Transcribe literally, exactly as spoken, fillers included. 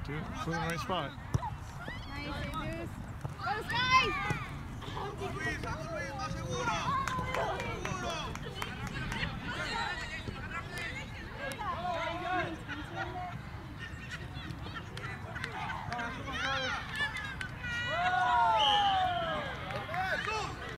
Do it. Put it in the right spot. Nice, Jesus. Go, Scott!